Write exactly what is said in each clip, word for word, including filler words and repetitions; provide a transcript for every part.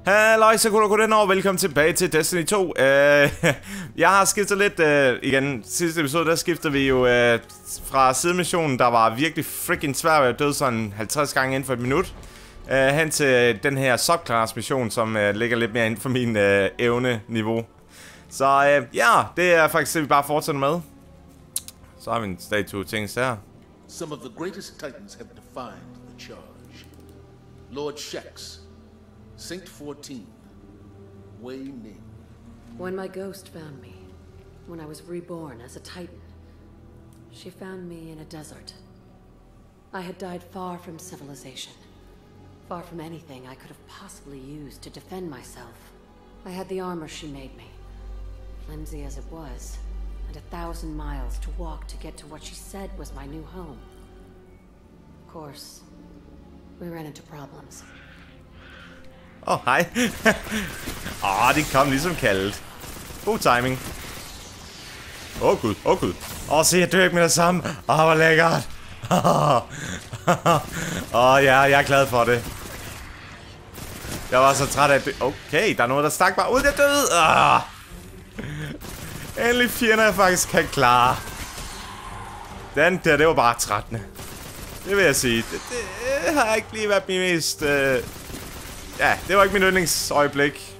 Halløj, så kunne du gå den over. Velkommen tilbage til Destiny to. Uh, jeg har skiftet lidt uh, igen. Sidste episode, der skiftede vi jo uh, fra sidemissionen, der var virkelig freaking svær. Jeg døde sådan halvtreds gange inden for et minut. Uh, hen til den her subclass mission, som uh, ligger lidt mere inden for min uh, evne-niveau. Så uh, ja, det er faktisk det, vi bare fortsætter med. Så har vi en statue ting her. Some of the greatest titans have defined the charge. Lord Shax, Saint fourteen, Wei Ning. When my ghost found me, when I was reborn as a titan, she found me in a desert. I had died far from civilization, far from anything I could have possibly used to defend myself. I had the armor she made me, flimsy as it was, and a thousand miles to walk to get to what she said was my new home. Of course, we ran into problems. Åh, oh, hej. Åh, oh, de kom ligesom kaldet. God timing. Åh, oh, gud. Åh, oh, gud. Åh, oh, se, jeg dør ikke med det samme. Åh, oh, hvor lækkert. Åh, oh, ja, jeg er glad for det. Jeg var så træt af at dø. Okay, der er noget, der stak bare ud. Jeg døde. Oh. Endelig fjender, jeg faktisk kan klare. Den der, det var bare trættende. Det vil jeg sige. Det, det har ikke lige været min mest... Øh... Ja, det var ikke min yndlingsøjeblik.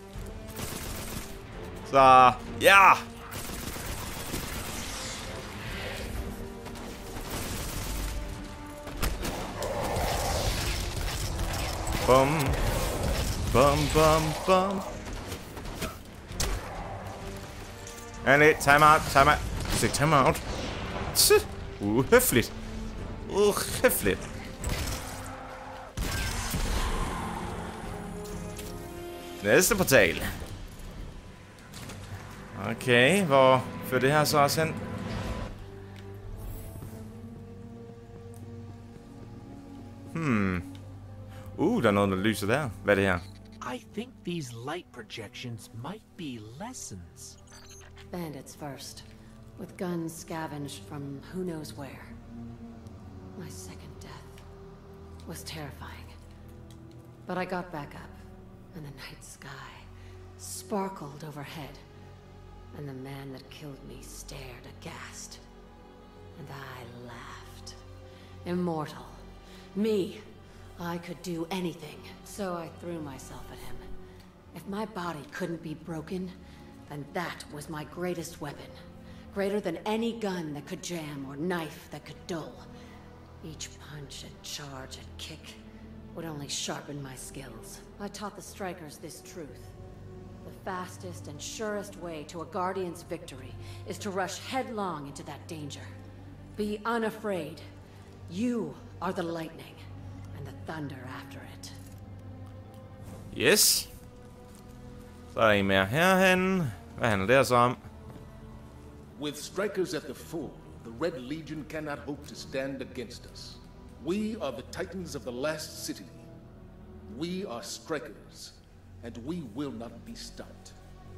Så, ja! Bum. Bum, bum, bum. Endelig, time out, time out. Se, time out. Uhøfligt. Uhøfligt. Næste portal. Okay, hvor fører det her så også hen? Hmm. Uh, der er noget, der lyser der. Hvad er det her? I think these light projections might be lessons. Bandits first, with guns scavenged from who knows where. My second death was terrifying, but I got back up. And the night sky sparkled overhead, and the man that killed me stared aghast. And I laughed. Immortal. Me. I could do anything, so I threw myself at him. If my body couldn't be broken, then that was my greatest weapon. Greater than any gun that could jam or knife that could dull. Each punch and charge and kick would only sharpen my skills. I taught the strikers this truth. The fastest and surest way to a Guardian's victory is to rush headlong into that danger. Be unafraid. You are the lightning, and the thunder after it. Yes. Så er der en mere herhen. Hvad handler det så om? With strikers at the full, the Red Legion cannot hope to stand against us. We are the titans of the last city. We are strikers, and we will not be stopped.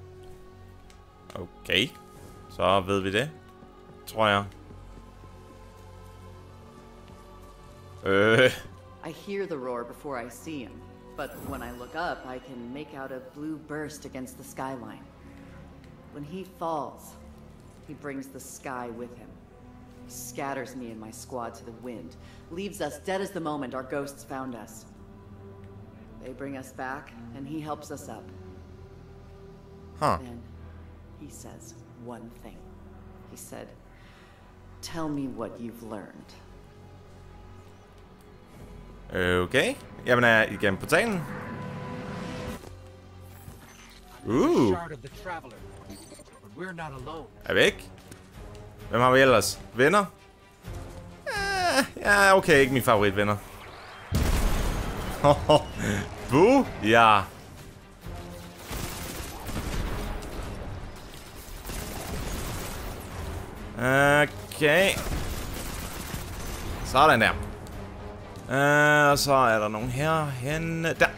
Okay, så ved vi det, tror jeg. Øh. I hear the roar before I see him, but when I look up, I can make out a blue burst against the skyline. When he falls, he brings the sky with him. He scatters me and my squad to the wind, leaves us dead as the moment our ghosts found us. They bring us back, and he helps us up. Huh. Then he says one thing. He said, "Tell me what you've learned." Okay. Jamen er igen portalen. Uh. Er væk. Hvem har vi ellers? Venner? Eh, ja, okay, ikke min favoritvenner. Boo? Ja. Okay. Sådan der. Uh, og så er der nogen her henne. Der.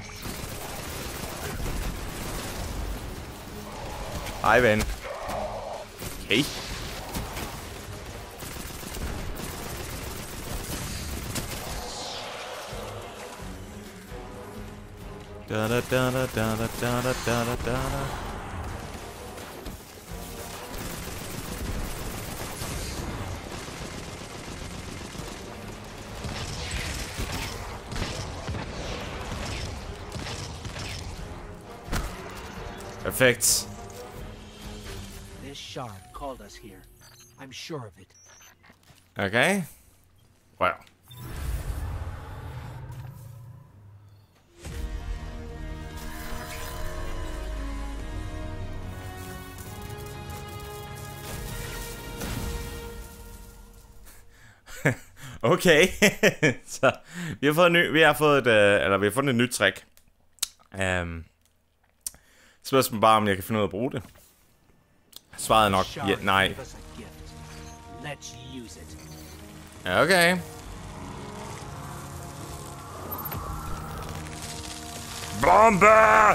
Hej, ven. Okay. Da da da da da da da da da da. Perfekt. This shard called us here. I'm sure of it. Okay. Wow. Okay. Så vi har fået ny, vi har fået et, uh, eller vi har fundet et nyt trick. Um, Spørgsmålet bare om jeg kan finde ud af at bruge det. Svaret er nok ja, nej. Okay. Bombe!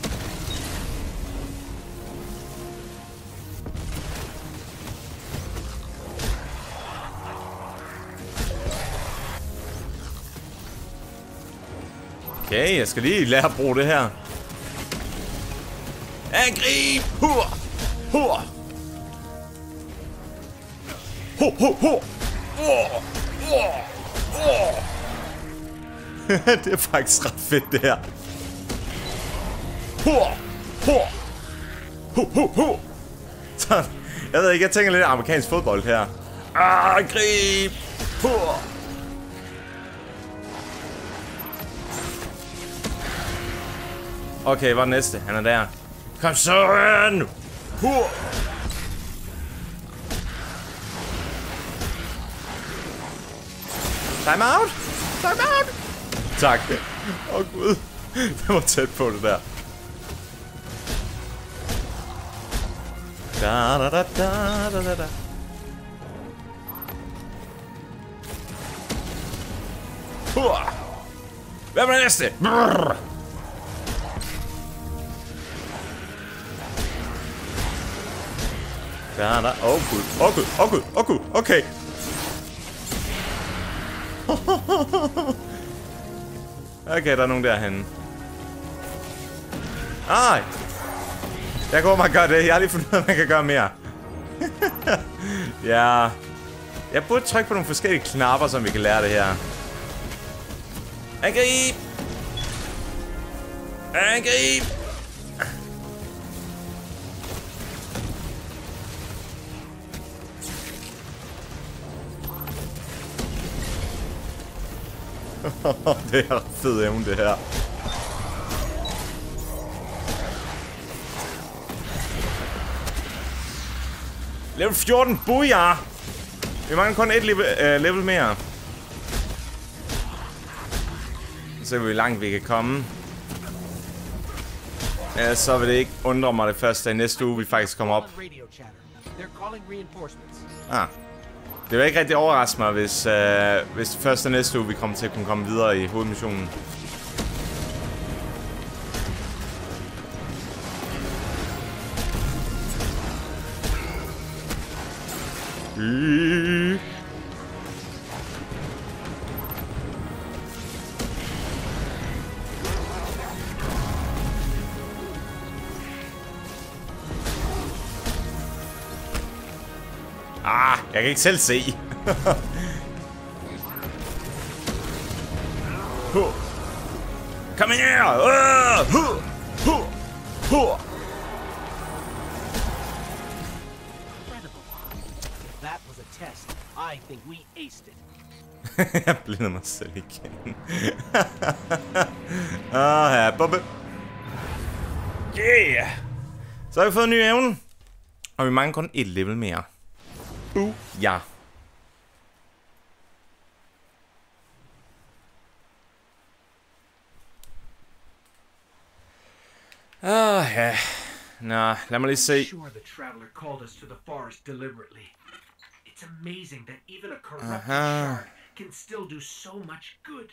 Okay, jeg skal lige lære at bruge det her. Angrib! Hur! Hur! Hur, hur, hur! Oh! Oh! Oh! Det er faktisk ret fedt, det her. Hur! Hur! Hur, hur, hur! Så, jeg ved ikke, jeg tænker lidt amerikansk fodbold her. Angrib! Hur! Okay, hvor er den næste? Han er der. Kom så ind! Hur! Time out! Time out! Tak. Åh oh, gud. Det var tæt på det der. Da da da da da da. Hur! Hvem er næste? Brrr. Da da. Åh oh, gud. Åh oh, gud. Åh oh, gud. Åh oh, gud. Okay. Okay, der er nogen derhenne. Ej! Jeg går og gøre det. Jeg har lige fundet ud af, at man kan gøre mere. Ja. Jeg burde trykke på nogle forskellige knapper, som vi kan lære det her. Angrib! Angrib! Det er ret fed evne, det her. Level fjorten, booyah! Vi mangler kun et level, uh, level mere. Så hvor langt vi kan komme. Ja, så vil det ikke undre mig det første i næste uge, vi faktisk kommer op. Ah. Det vil ikke rigtig overraske mig, hvis, uh, hvis først og næste uge vi kommer til at kunne komme videre i hovedmissionen. Mm. Ah, jeg kan ikke selv se. Kom her! Uh! Huh! Huh! Huh! That was a test. I think we aced it. Jeg blinder mig selv igen. Ah, her, Bobbe. Yeah! Så har vi fået en ny evne. Og vi mangler kun et level mere. Uh, ja. Ah, ja. Nå, lad mig lige se. Sure, the traveler called us to the forest deliberately. It's amazing that even a corrupted Aha. shard can still do so much good.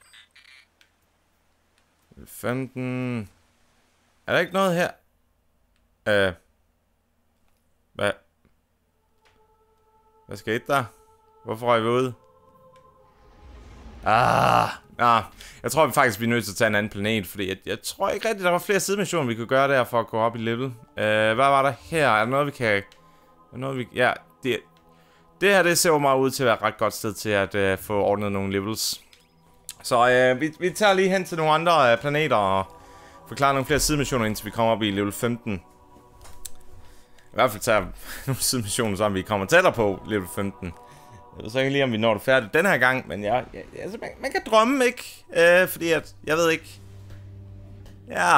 femten. Er der ikke noget her? Øh. Uh. Hvad? Hvad skete der? Hvorfor røg vi ud? Ah, Ah, jeg tror vi faktisk vi er nødt til at tage en anden planet, fordi jeg, jeg tror ikke rigtigt, der var flere sidemissioner, vi kunne gøre der for at gå op i level. Uh, hvad var der her? Er der noget, vi kan... Er der noget, vi... Ja, det... Det her, det ser jo meget ud til at være et ret godt sted til at uh, få ordnet nogle levels. Så uh, vi, vi tager lige hen til nogle andre uh, planeter og forklarer nogle flere sidemissioner, indtil vi kommer op i level femten. I hvert fald tager nogle sidemissioner, så vi kommer tættere på level femten. Jeg ved så ikke lige, om vi når det færdigt den her gang, men ja, ja, altså, man, man kan drømme, ikke? Øh, fordi at, jeg ved ikke... Ja...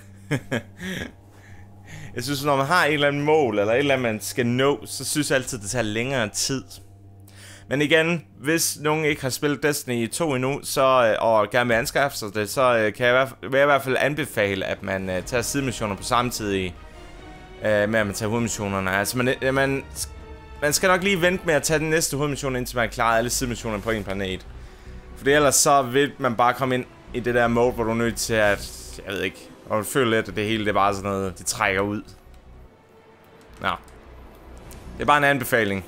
Jeg synes, når man har et eller andet mål, eller et eller andet, man skal nå, så synes jeg altid, det tager længere tid. Men igen, hvis nogen ikke har spillet Destiny to endnu, så, og gerne vil anskaffe sig det, så kan jeg, vil jeg i hvert fald anbefale, at man uh, tager sidemissioner på samme tid uh, med, at man tager hovedmissionerne. Altså, man, man, man skal nok lige vente med at tage den næste hovedmission, indtil man har klaret alle sidemissionerne på en planet. For ellers så vil man bare komme ind i det der mode, hvor du er nødt til at, jeg ved ikke, og du føler lidt, at det hele det er bare sådan noget, det trækker ud. Nå. Det er bare en anbefaling.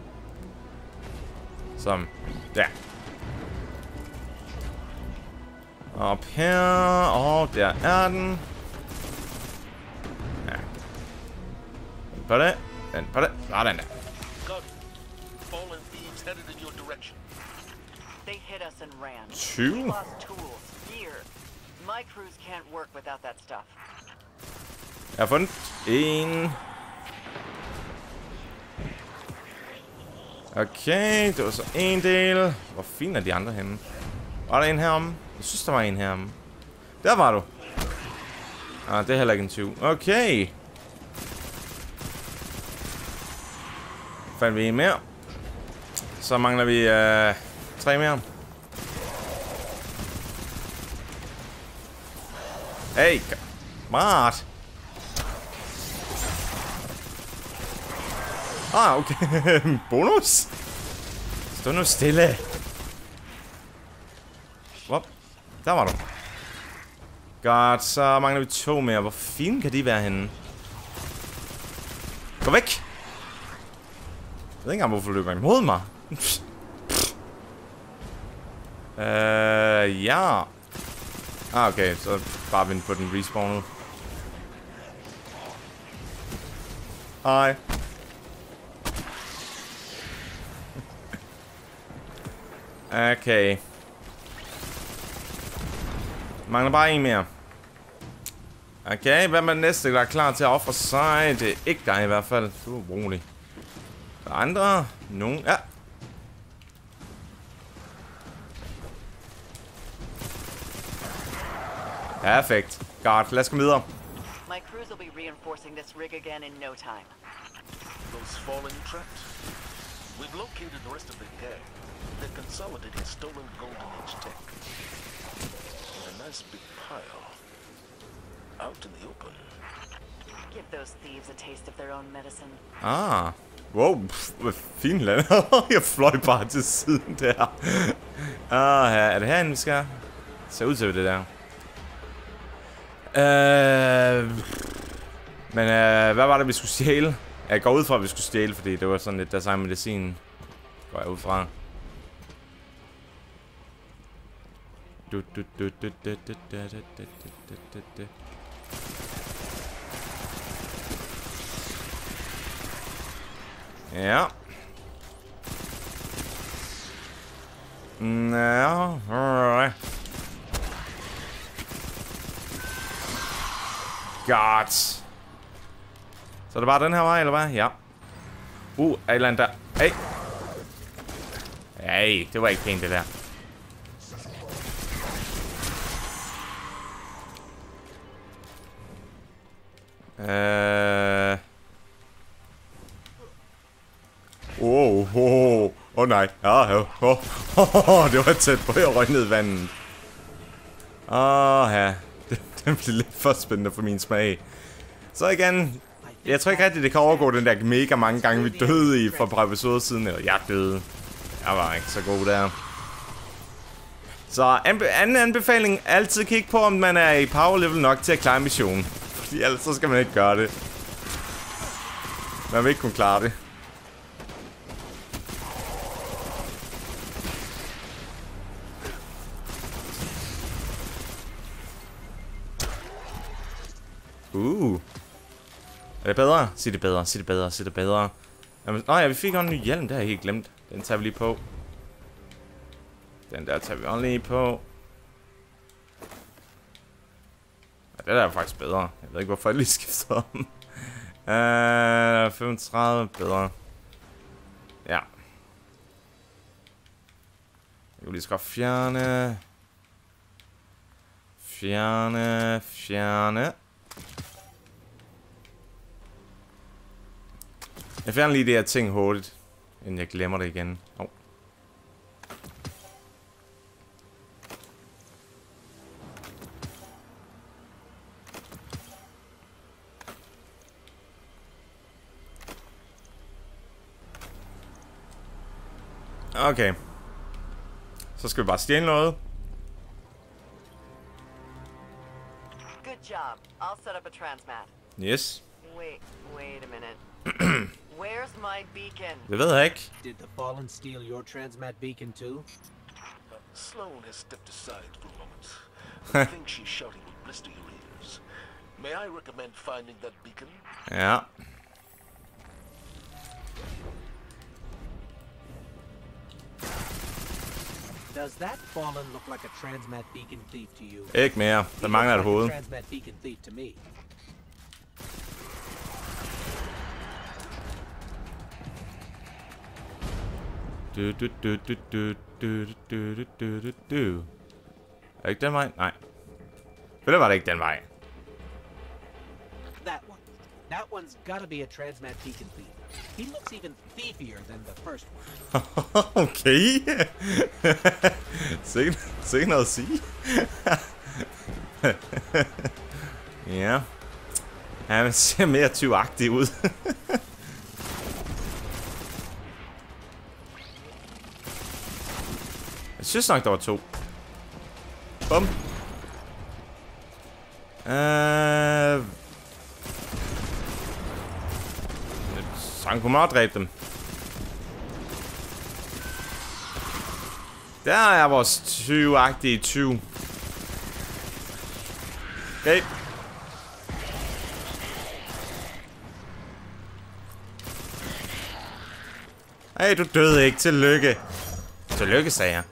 Som, der. Op her, og der er den. Ja. Den på det, den på det, og den der. tyve. My crews can't work without that stuff. Jeg har fundet en. Okay, det var så en del. Hvor fint er de andre henne? Var der en heromme? Jeg synes, der var en heromme. Der var du. Ah, det er heller ikke en tyv. Okay. Fandt vi en mere. Så mangler vi øh, tre mere. Hey, smart. Ah, okay. Bonus? Stå nu stille. Hvor? Der var du. Godt, så mangler vi to mere. Hvor fint kan de være henne? Gå væk! Jeg ved ikke engang, hvorfor du løber imod mig. Øh, ja. Ah, okay, så bare vente på den respawnet. Hej. Okay. Mangler bare en mere. Okay, hvad med den næste, der er klar til at ofre sig? Det er ikke dig i hvert fald. Du er rolig. Der er andre? Nogen? Ja. Perfekt. Godt, lad os komme videre. My crews will be reinforcing this rig again in no time. Those falling trapped. We've located the rest of the gang. They're consolidating stolen Golden Age tech. In a nice big pile. Out in the open. Give those thieves a taste of their own medicine. Ah. Wow, hvad fint land. Jeg fløj bare til siden der. Ah, her. Er det herinde, vi skal? Det ser ud til det der. Øh... Men øh, hvad var det, vi skulle stjæle? Jeg går ud fra, at vi skulle stjæle, fordi det var sådan lidt der samme medicin. Går jeg ud fra. Du, du, du, du, du, du, du, du, du, du. Ja. Ja, alright. Godt. Så er det bare den her vej, eller hvad? Ja. Uh, er et eller andet der. Hey. Hey, det var ikke pænt, det der. Øh... Åh, oh, oh, oh, nej. Ja, ja. Oh, oh, oh, det var tæt på, jeg røg ned i vandet. Åh, oh, ja. Det, det bliver lidt for spændende for min smag. Så igen, jeg tror ikke rigtigt, det kan overgå den der mega mange gange, vi døde i for et par episoder siden. Eller jeg døde. Jeg var ikke så god der. Så anbe anden anbefaling, altid kig på, om man er i power level nok til at klare missionen. Fordi ellers så skal man ikke gøre det. Man vil ikke kunne klare det. Uh. Er det bedre? Sig det bedre, sig det bedre, sig det bedre. Jamen, nå ja, vi fik også en ny hjelm, det har jeg helt glemt. Den tager vi lige på. Den der tager vi også lige på. Ja, det der er faktisk bedre. Jeg ved ikke, hvorfor jeg lige skifter om. uh, femogtredive, bedre. Ja. Jeg kan lige skal fjerne. Fjerne, fjerne. Jeg fjerner lige de her ting hurtigt, inden jeg glemmer det igen. Oh. Okay. Så skal vi bare stjæle noget. Good job. I'll set up a transmat. Yes. Wait, wait a minute. Where's my beacon? Det ved jeg ikke. Did the Fallen steal your transmat beacon too? Uh, Sloane has stepped aside for a moment. I think she's shouting will blister your ears. May I recommend finding that beacon? Ja. Does that Fallen look like a transmat beacon thief to you? Ikke mere. Der mangler et hoved. Transmat beacon thief to me. Du, du, du, du, du, du, du, du, du, du, du. Er det ikke den vej? Nej. For det var det ikke den vej. That one. That one's gotta be a transmat beacon thief. He looks even thiefier than the first one. Okay. Sikke, sikke noget at sige. Ja. Han ser mere tyvagtig ud. Jeg synes nok, der var to. Bum. Øh... Så han kunne meget dræbe dem. Der er vores tyve-agtige tyve. Okay. Hey, du døde ikke. Tillykke. Tillykke, sagde jeg.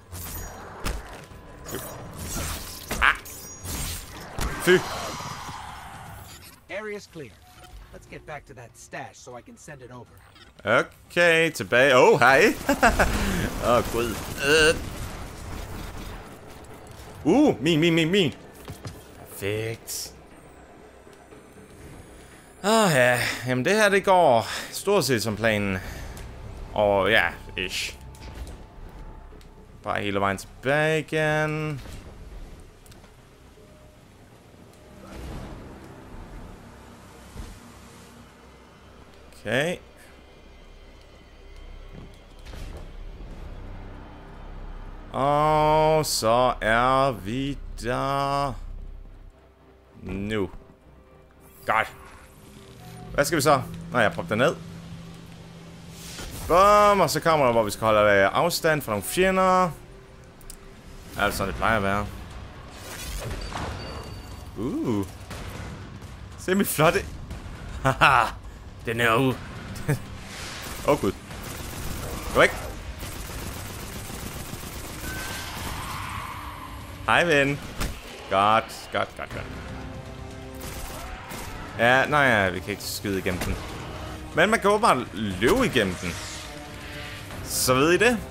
Ah. Fy. Area's clear. Let's get back to that stash so I can send it over. Okay, tilbage. Oh, hej. Åh, oh, gud. Uh. uh, min, min, min, min. Perfekt. Åh, oh, ja. Jamen, det her, det går stort set som planen. Og ja, ish. Bare hele vejen tilbage igen. Okay. Og så er vi der nu. Godt. Hvad skal vi så? Nå, jeg popper den ned. Bum, og så kommer der, hvor vi skal holde afstand fra nogle fjender. Altså, sådan det plejer at være. Uh. Se mit flotte. Haha. Den er ude. Åh, oh, gud. Gå væk. Hej, ven. Godt, godt, godt, godt. Ja, nej, ja, vi kan ikke skyde igennem den. Men man kan jo bare løbe igennem den. Så ved I det.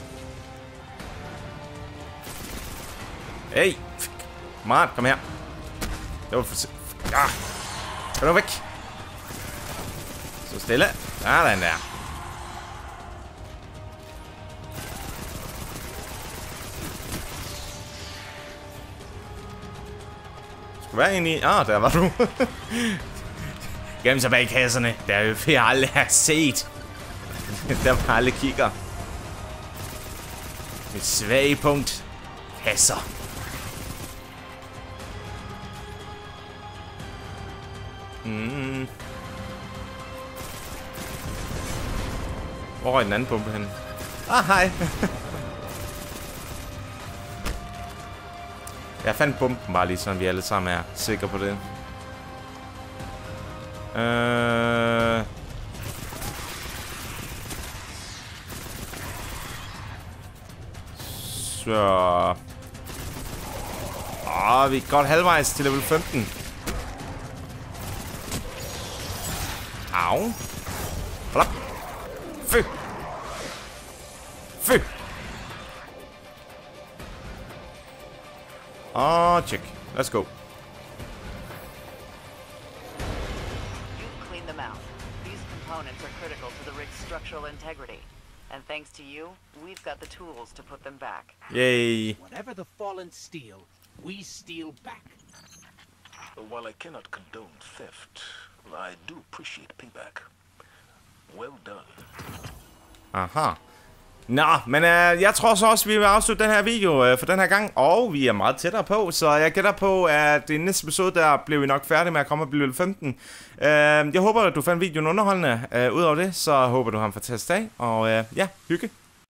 Hey. Mart, kom her. Det var for sent. Ah. Kom nu væk. Så stille. Der er den der. Skulle være inde i... Ah, der var du. Gennem sig bag kasserne. Der er jo for jeg aldrig har set. Der var alle kigger. Et svage punkt. Kasser. Mm. Hvor er den anden pumpe henne? Ah, hej. Jeg fandt pumpen bare lige, så vi alle sammen er sikre på det. Øh... Så... Åh, vi er godt halvvejs til level femten. Au. Hold op. Fy. Fy. Åh, check. Let's go. You've cleaned them out. These components are critical to the rig's structural integrity. And thanks to you, we've got the tools to put them back. Yay. Whatever the Fallen steal, we steal back. While I cannot condone theft, I do appreciate payback. Well done. Aha. Nå, men øh, jeg tror så også, vi vil afslutte den her video øh, for den her gang. Og vi er meget tættere på, så jeg gætter på, at i næste episode, der bliver vi nok færdige med at komme og blive level femten. Øh, jeg håber, at du fandt videoen underholdende. Øh, Udover det, så håber du har en fantastisk dag. Og øh, ja, hygge.